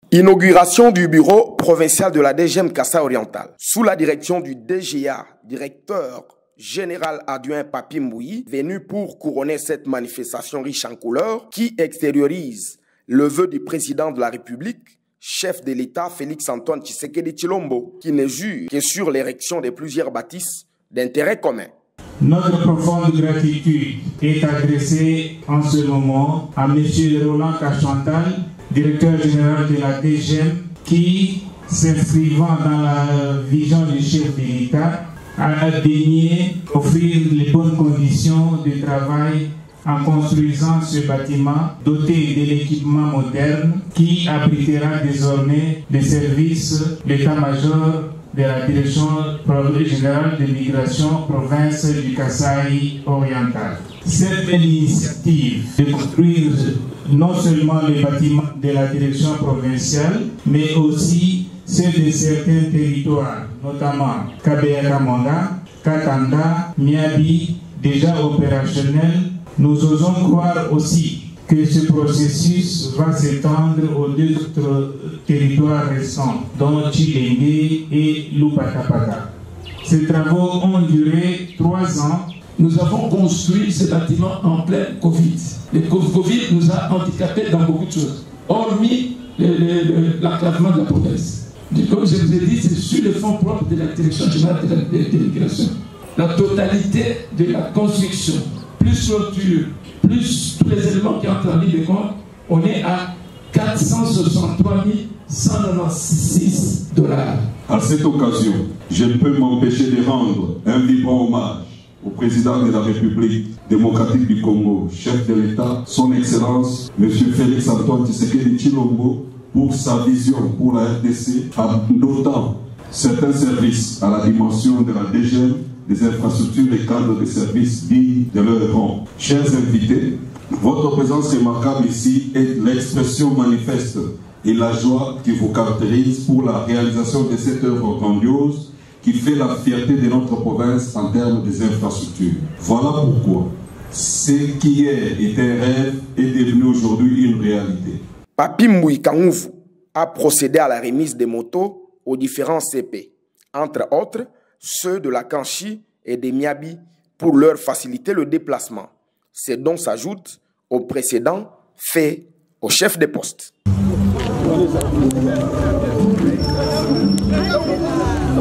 Inauguration du bureau provincial de la DGM Kasaï oriental. Sous la direction du DGA, directeur général adjoint Papi Mbouyi, venu pour couronner cette manifestation riche en couleurs qui extériorise le vœu du président de la République, chef de l'État Félix-Antoine Tshisekedi Tshilombo, qui ne jure que sur l'érection de plusieurs bâtisses d'intérêt commun. Notre profonde gratitude est adressée en ce moment à M. Roland Kachantal, directeur général de la DGM, qui, s'inscrivant dans la vision du chef de l'État, a daigné offrir les bonnes conditions de travail en construisant ce bâtiment doté de l'équipement moderne qui abritera désormais les services d'état-major de la Direction générale de migration province du Kasaï oriental. Cette initiative de construire non seulement les bâtiments de la direction provinciale, mais aussi ceux de certains territoires, notamment Kabea-Kamanga, Katanda, Miabi, déjà opérationnels. Nous osons croire aussi que ce processus va s'étendre aux deux autres territoires restants, dont Tshilenge et Lupatapata. Ces travaux ont duré 3 ans. Nous avons construit ce bâtiment en plein Covid. Le Covid nous a handicapés dans beaucoup de choses, hormis l'enclavement de la province. Comme je vous ai dit, c'est sur les fonds propres de la Direction générale de l'immigration. La totalité de la construction, plus clôture, plus tous les éléments qui entrent en ligne de compte, on est à 463 196 $. À cette occasion, je ne peux m'empêcher de rendre un vibrant hommage au président de la République démocratique du Congo, chef de l'État, son Excellence, M. Félix-Antoine Tshisekedi Tshilombo, pour sa vision pour la RDC, en dotant certains services à la dimension de la DGM, des infrastructures et cadres de services dignes de leur rang. Chers invités, votre présence remarquable ici est l'expression manifeste et la joie qui vous caractérise pour la réalisation de cette œuvre grandiose qui fait la fierté de notre province en termes des infrastructures. Voilà pourquoi ce qui hier était un rêve est devenu aujourd'hui une réalité. Papi Mbouyi Kangoufou a procédé à la remise des motos aux différents CP, entre autres ceux de la Kanchi et des Miabi pour leur faciliter le déplacement. Ces dons s'ajoutent aux précédents faits au chef des postes.